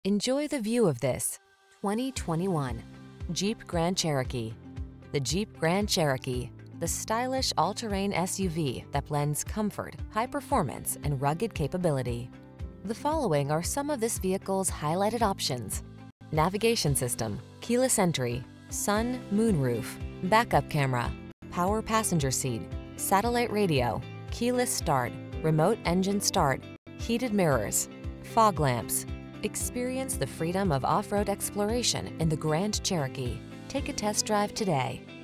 Enjoy the view of this 2021 Jeep Grand Cherokee. The Jeep Grand Cherokee, the stylish all-terrain SUV that blends comfort, high performance, and rugged capability. The following are some of this vehicle's highlighted options: navigation system, keyless entry, sun, moonroof, backup camera, power passenger seat, satellite radio, keyless start, remote engine start, heated mirrors, fog lamps. Experience the freedom of off-road exploration in the Grand Cherokee. Take a test drive today.